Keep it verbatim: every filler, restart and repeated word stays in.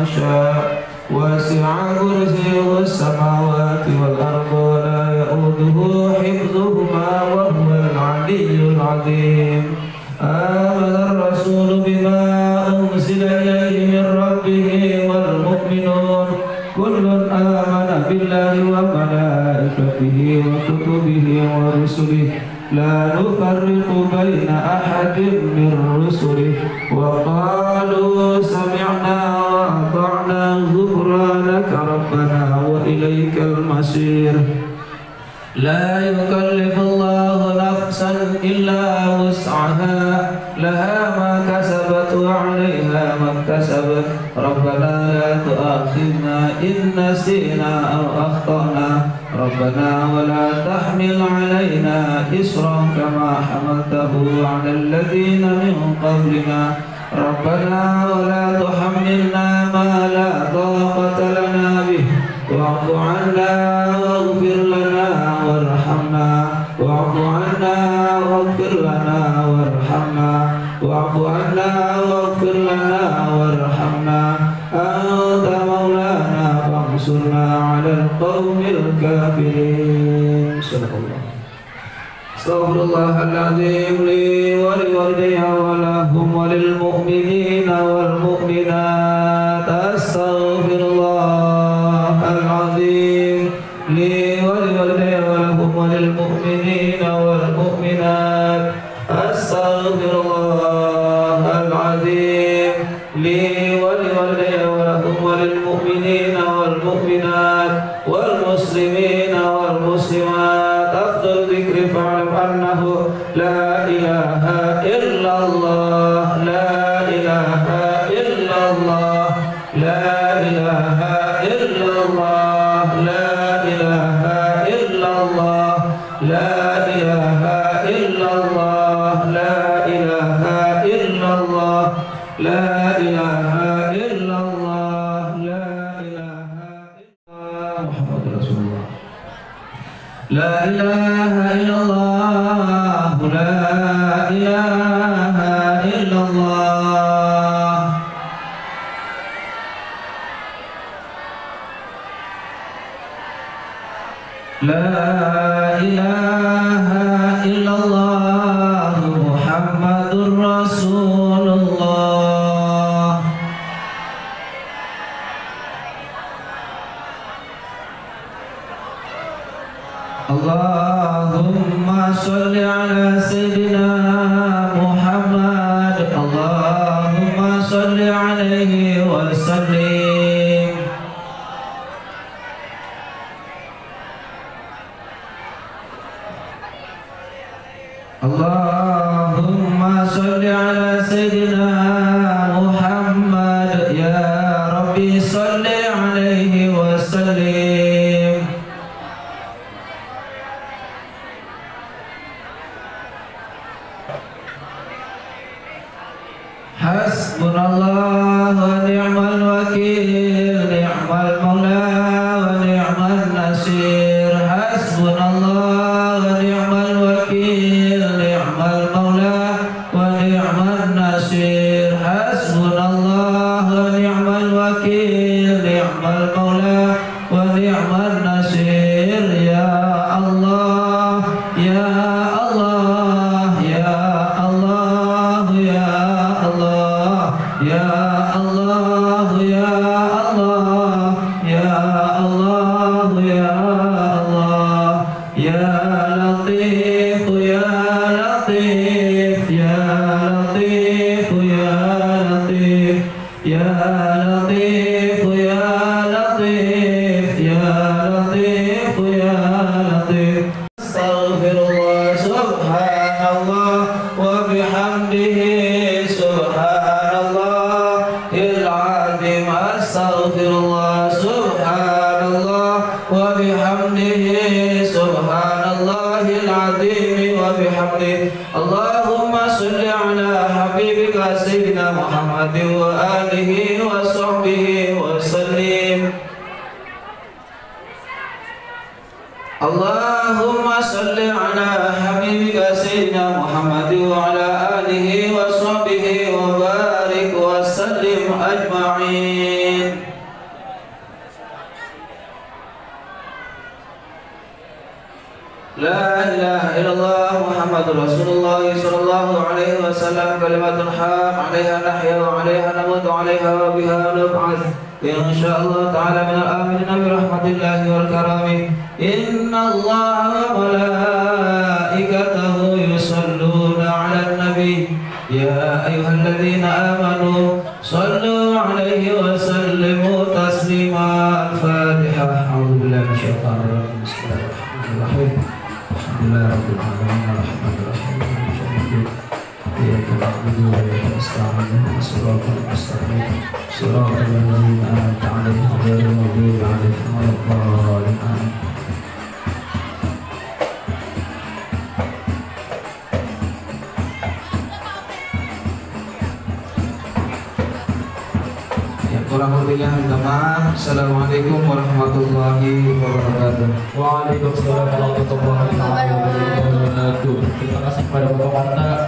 شاء وسع كرسيه السماوات والأرض ولا يؤوده حفظهما وهو العلي العظيم. آمن الرسول بما أنزل إليه من ربه والمؤمنون كل آمن بالله وملائكته وكتبه ورسله لا نفرق بين أحد من رسله وقالوا سمعنا وأطعنا غفرانك ربنا وإليك المصير. لا يكلف الله نفسا إلا وسعها لها ما كسبت وعليها ما اكتسبت ربنا لا تؤاخذنا إن نسينا أو أخطأنا ربنا ولا تحمل علينا إصرا كما حملته على الذين من قبلنا ربنا ولا تحملنا ما لا طاقة لنا به واعف عنا واغفر لنا وارحمنا واعف عنا واغفر لنا وارحمنا واعف عنا واغفر لنا وارحمنا أنت مولانا فانصرنا على القوم الكافرين. صدق الله. استغفر الله العظيم لي ولوالدي ولهم وللمؤمنين والمؤمنات. استغفر الله العظيم لي ولوالدي ولهم وللمؤمنين والمؤمنات. استغفر الله العظيم لي ولوالدي ولهم وللمؤمنين والمؤمنات والمسلمين والمسلمات. أفضل ذكر فاعلم أنه لا إله إلا الله لا إله إلا الله لا إله إلا الله لا إله إلا الله لا إله إلا الله لا إله إلا الله لا إله إلا الله لا إله إلا محمد رسول الله. لا إله إلا الله لا إله إلا الله. لا إله إلا الله محمد رسول الله. اللهم صل على سيدنا محمد اللهم صل عليه وسلم. اللهم صل على سيدنا محمد يا ربي صل عليه وسلم. Hasbunallah wa ni'mal wakil, ni'mal maula wa ni'mal nasir. Hasbunallah wa ni'mal wakil, ni'mal maula wa ni'mal nasir. Hasbunallah wa ni'mal wakil, ni'mal maula wa ni'mal nasir. Ya Allah, ya Allah, ya Allah, ya Allah, ya Allah, ya Allah, ya Allah, ya Allah, ya Latif, ya Latif, ya Latif, ya Latif, ya Latif, ya Latif, ya Latif, ya Latif. Astaghfirullah subhanallah wa bihamdihi subhanallahil azim. Astaghfirullah subhanallah wa bihamdihi subhanallahil azim wa bihamdihi. Allahumma salli ala habibika sayyidina Muhammadin wa alihi wa sahbihi wa sallim. Allahumma salli ala habibika sayyidina Muhammad wa ala alihi wa sahbihi wa barik wa sallim ajma'in. لا إله إلا الله محمد رسول الله صلى الله عليه وسلم كلمة حق عليها نحيا وعليها نموت وعليها وبها نبعث إن شاء الله تعالى من الآمنين برحمة الله والكرم إن الله وملائكته يصلون على النبي يا أيها الذين آمنوا صلوا عليه وسلموا تسليما. الفاتحة. أعوذ بالله من الشيطان الرجيم. بسم الله الرحمن الرحيم. الحمد لله رب العالمين الرحمن الرحيم مالك يوم الدين إياك نعبد وإياك نستعين اهدنا الصراط المستقيم صراط الذين أنعمت عليهم غير المغضوب عليهم ولا الضالين آمين. Kurang lebihnya minta maaf. Assalamualaikum warahmatullahi wabarakatuh. Waalaikumsalam warahmatullahi wabarakatuh. Terima kasih kepada Bapak Manta